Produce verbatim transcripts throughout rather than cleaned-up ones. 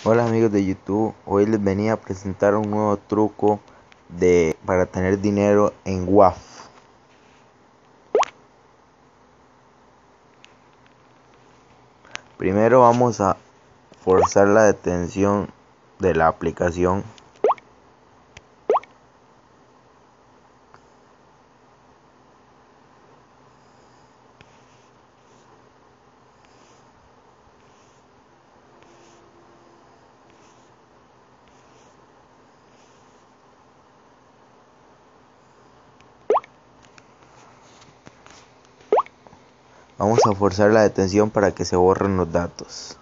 Hola amigos de YouTube, hoy les venía a presentar un nuevo truco de para tener dinero en W A F. Primero vamos a forzar la detención de la aplicación. Vamos a forzar la detención para que se borren los datos.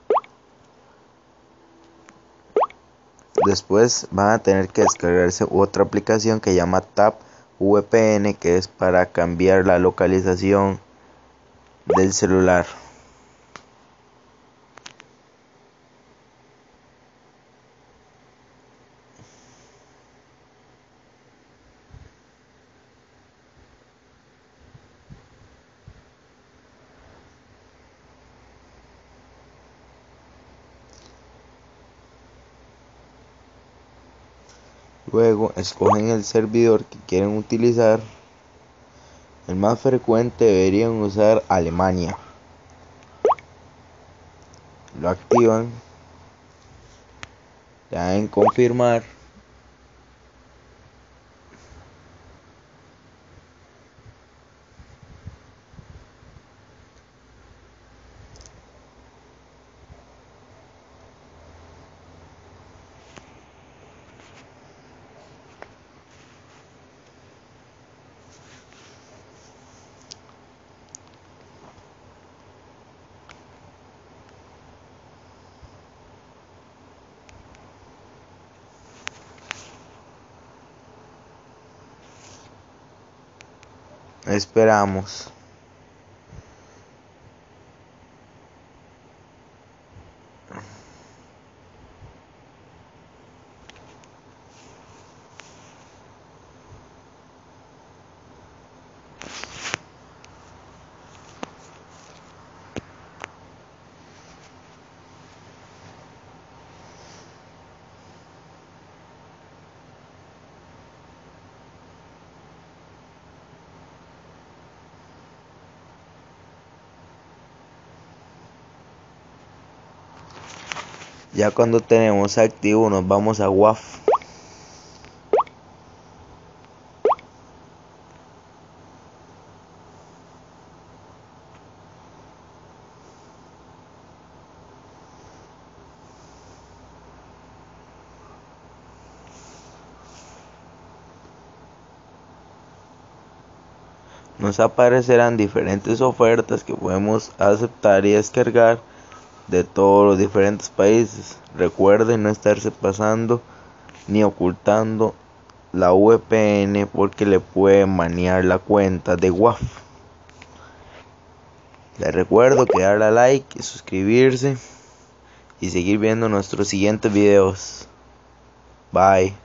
Después van a tener que descargarse otra aplicación que se llama Tap V P N, que es para cambiar la localización del celular. Luego escogen el servidor que quieren utilizar. El más frecuente deberían usar Alemania. Lo activan, le dan en confirmar. Esperamos. Ya cuando tenemos activo nos vamos a W A F. Nos aparecerán diferentes ofertas que podemos aceptar y descargar de todos los diferentes países. Recuerden no estarse pasando ni ocultando la V P N porque le pueden banear la cuenta de W A F. Les recuerdo que darle a like, suscribirse y seguir viendo nuestros siguientes videos. Bye.